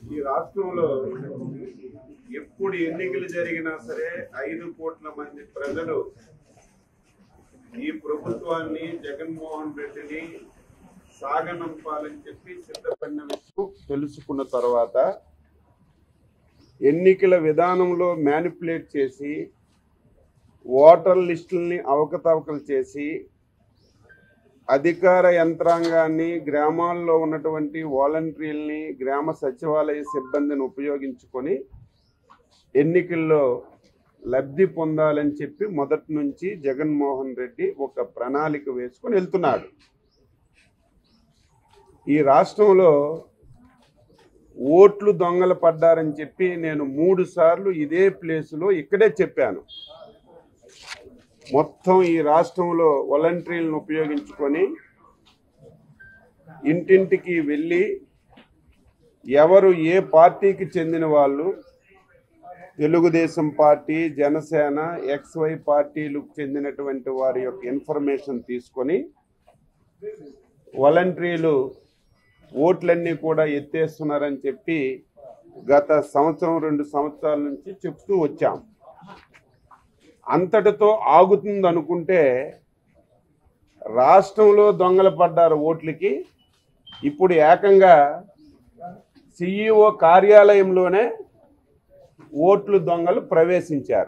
ఈ రాష్ట్రంలో ఎప్పుడు ఎన్నికలు జరిగినా సరే 5 కోట్ల మంది ప్రజలు ఈ ప్రభుత్వాన్ని జగన్మోహన్ రెడ్డిని సాగనంపాలని చెప్పి సిద్ధపడిన విషయం తెలుసుకున్న తర్వాత ఎన్నికల విధానంలో మ్యానిపులేట్ చేసి ఓటర్ లిస్టుల్ని అవకతవకలు చేసి అధికార యంత్రాంగాన్ని గ్రామాల్లో ఉన్నటువంటి వాలంటీర్లని గ్రామ సచివాలయ సిబ్బందిని ఉపయోగించుకొని ఎన్నికల్లో లబ్ధి పొందాలని చెప్పి మొదటి నుంచి జగన్మోహన్ రెడ్డి ఒక ప్రణాళిక వేసుకొని వెళ్తున్నాడు. ఈ రాష్ట్రంలో ఓట్లు దొంగలు పడ్డారని చెప్పి నేను 3 సార్లు ఇదే ప్లేసులో ఇక్కడే చెప్పాను. మొత్తం ఈ రాష్ట్రంలో వాలంటీర్లను ఉపయోగించుకొని ఇంటింటికి వెళ్ళి ఎవరు ఏ పార్టీకి చెందిన వాళ్ళు, తెలుగుదేశం పార్టీ, జనసేన, XY పార్టీలకు చెందినటువంటి వారి యొక్క ఇన్ఫర్మేషన్ తీసుకొని వాలంటీర్లు ఓట్లన్నీ కూడా ఎత్తేస్తున్నారని చెప్పి గత సంవత్సరం 2 సంవత్సరాల నుంచి చెప్తూ వచ్చాం. అంతటితో ఆగుతుంది అనుకుంటే రాష్ట్రంలో దొంగలు పడ్డారు ఓట్లకి. ఇప్పుడు ఏకంగా CEO కార్యాలయంలోనే ఓట్లు దొంగలు ప్రవేశించారు.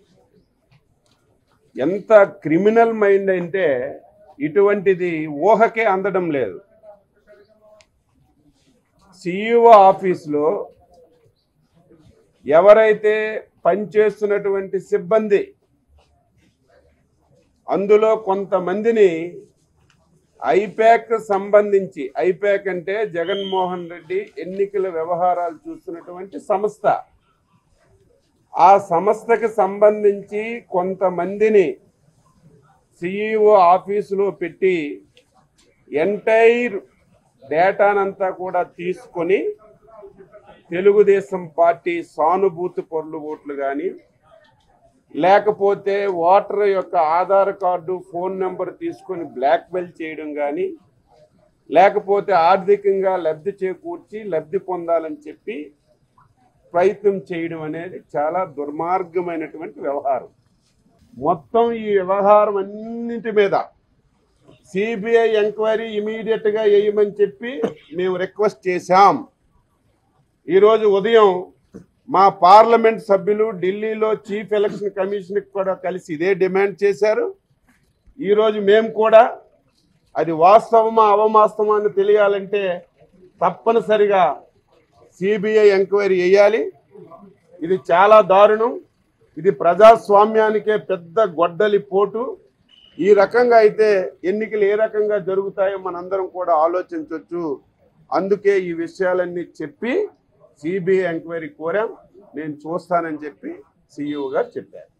ఎంత క్రిమినల్ మైండ్ అంటే ఇటువంటిది ఊహకే అందడం లేదు. CEO ఆఫీసులో ఎవరైతే పనిచేస్తున్నటువంటి సిబ్బంది, అందులో కొంతమందిని ఐపాక్ సంబంధించి, ఐపాక్ అంటే జగన్మోహన్ రెడ్డి ఎన్నికల వ్యవహారాలు చూస్తున్నటువంటి సంస్థ, ఆ సంస్థకి సంబంధించి కొంతమందిని CEO ఆఫీసులో పెట్టి ఎంటైర్ డేటానంతా కూడా తీసుకొని తెలుగుదేశం పార్టీ సానుభూతి పరులు ఓట్లు కానీ, లేకపోతే ఓటర్ యొక్క ఆధార్ కార్డు, ఫోన్ నెంబర్ తీసుకొని బ్లాక్మెయిల్ చేయడం కానీ, లేకపోతే ఆర్థికంగా లబ్ధి చేకూర్చి లబ్ధి పొందాలని చెప్పి ప్రయత్నం చేయడం అనేది చాలా దుర్మార్గమైనటువంటి వ్యవహారం. మొత్తం ఈ వ్యవహారం అన్నింటి మీద CBI ఎంక్వైరీ ఇమీడియట్గా వేయమని చెప్పి మేము రిక్వెస్ట్ చేశాం. ఈరోజు ఉదయం మా పార్లమెంట్ సభ్యులు ఢిల్లీలో చీఫ్ ఎలక్షన్ కమిషన్కి కూడా కలిసి ఇదే డిమాండ్ చేశారు. ఈరోజు మేము కూడా అది వాస్తవమా అవవాస్తవమా అని తెలియాలంటే తప్పనిసరిగా CBI ఎంక్వైరీ వేయాలి. ఇది చాలా దారుణం. ఇది ప్రజాస్వామ్యానికే పెద్ద గొడ్డలి పోటు. ఈ రకంగా అయితే ఎన్నికలు ఏ రకంగా జరుగుతాయో మనందరం కూడా ఆలోచించవచ్చు. అందుకే ఈ విషయాలన్నీ చెప్పి CBI ఎంక్వైరీ కోరాం. నేను చూస్తానని చెప్పి CEO గారు చెప్పారు.